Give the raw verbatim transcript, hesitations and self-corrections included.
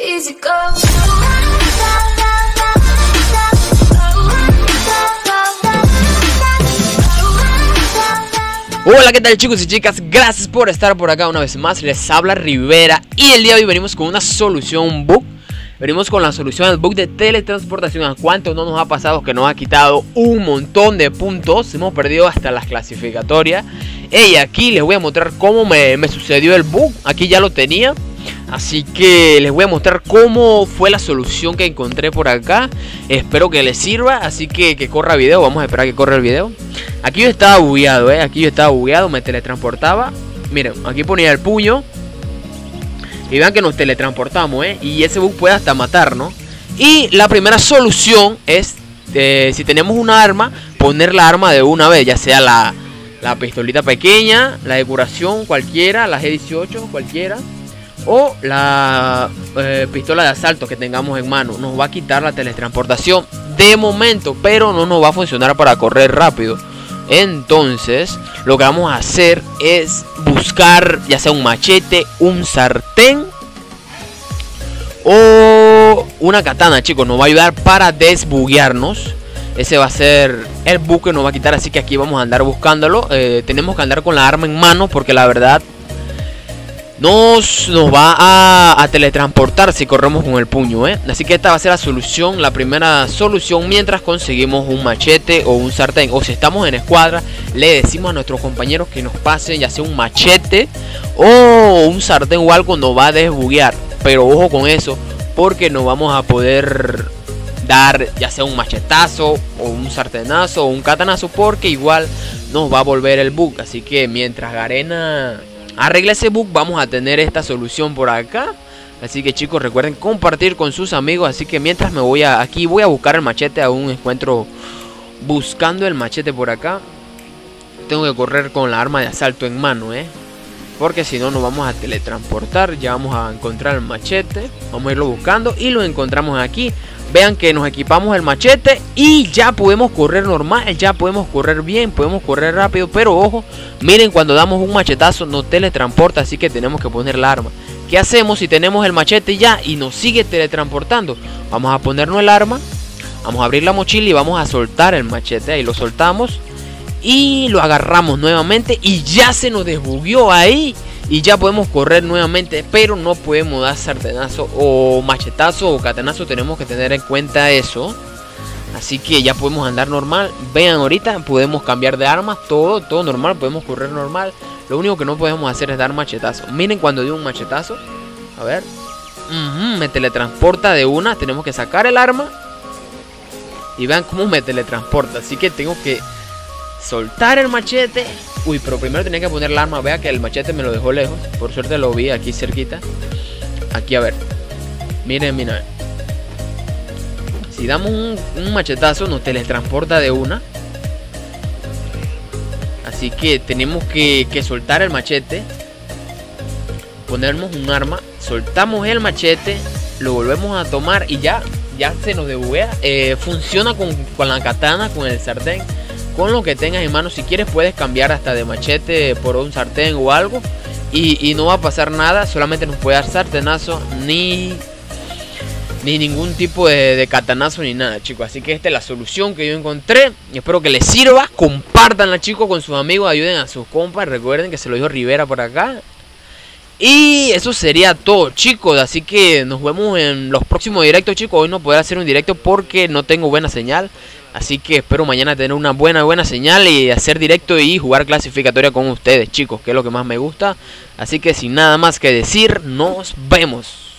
easy go. Hola, ¿qué tal chicos y chicas? Gracias por estar por acá una vez más. Les habla Rivera y el día de hoy venimos con una solución, un bug. Venimos con la solución al bug de teletransportación. ¿A cuánto no nos ha pasado que nos ha quitado un montón de puntos? Hemos perdido hasta las clasificatorias. Y aquí les voy a mostrar cómo me, me sucedió el bug. Aquí ya lo tenía. Así que les voy a mostrar cómo fue la solución que encontré por acá. Espero que les sirva. Así que que corra video. Vamos a esperar que corra el video. Aquí yo estaba bugueado, eh. Aquí yo estaba bugueado. Me teletransportaba. Miren, aquí ponía el puño. Y vean que nos teletransportamos, eh. Y ese bug puede hasta matarnos. Y la primera solución es, eh, si tenemos una arma, poner la arma de una vez. Ya sea la, la pistolita pequeña, la de curación, cualquiera, la G dieciocho, cualquiera. O la eh, pistola de asalto que tengamos en mano. Nos va a quitar la teletransportación de momento, pero no nos va a funcionar para correr rápido. Entonces lo que vamos a hacer es buscar ya sea un machete, un sartén o una katana, chicos. Nos va a ayudar para desbuguearnos. Ese va a ser el bug que nos va a quitar. Así que aquí vamos a andar buscándolo. eh, Tenemos que andar con la arma en mano, porque la verdad Nos, nos va a, a teletransportar si corremos con el puño, ¿eh? Así que esta va a ser la solución, la primera solución, mientras conseguimos un machete o un sartén. O si estamos en escuadra, le decimos a nuestros compañeros que nos pasen ya sea un machete o un sartén o algo. Nos va a desbuguear. Pero ojo con eso, porque no vamos a poder dar ya sea un machetazo o un sartenazo o un katanazo, porque igual nos va a volver el bug. Así que mientras Garena arregla ese bug, vamos a tener esta solución por acá. Así que chicos, recuerden compartir con sus amigos. Así que mientras me voy a, aquí voy a buscar el machete. Aún encuentro buscando el machete por acá. Tengo que correr con la arma de asalto en mano, eh porque si no nos vamos a teletransportar. Ya vamos a encontrar el machete. Vamos a irlo buscando y lo encontramos aquí. Vean que nos equipamos el machete y ya podemos correr normal, ya podemos correr bien, podemos correr rápido. Pero ojo, miren, cuando damos un machetazo nos teletransporta, así que tenemos que poner la arma. ¿Qué hacemos si tenemos el machete ya y nos sigue teletransportando? Vamos a ponernos el arma, vamos a abrir la mochila y vamos a soltar el machete. Ahí lo soltamos y lo agarramos nuevamente y ya se nos desbugueó ahí. Y ya podemos correr nuevamente, pero no podemos dar sartenazo o machetazo o katanazo. Tenemos que tener en cuenta eso. Así que ya podemos andar normal. Vean, ahorita podemos cambiar de armas. Todo, todo normal, podemos correr normal. Lo único que no podemos hacer es dar machetazo. Miren cuando dio un machetazo. A ver, uh-huh, me teletransporta de una. Tenemos que sacar el arma y vean cómo me teletransporta. Así que tengo que soltar el machete. Uy, pero primero tenía que poner el arma. Vea que el machete me lo dejó lejos. Por suerte lo vi aquí cerquita. Aquí, a ver. Miren, miren. Si damos un, un machetazo nos teletransporta de una. Así que tenemos que, que soltar el machete, ponernos un arma, soltamos el machete, lo volvemos a tomar y ya, ya se nos debuguea. eh, Funciona con, con la katana, con el sartén, con lo que tengas en mano. Si quieres puedes cambiar hasta de machete por un sartén o algo y, y no va a pasar nada. Solamente nos puede dar sartenazo, ni Ni ningún tipo de, de katanazo ni nada, chicos. Así que esta es la solución que yo encontré y espero que les sirva. Compártanla, chicos, con sus amigos. Ayuden a sus compas. Recuerden que se lo dijo Rivera por acá. Y eso sería todo, chicos. Así que nos vemos en los próximos directos, chicos. Hoy no podré hacer un directo porque no tengo buena señal. Así que espero mañana tener una buena, buena señal y hacer directo y jugar clasificatoria con ustedes, chicos, que es lo que más me gusta. Así que sin nada más que decir, nos vemos.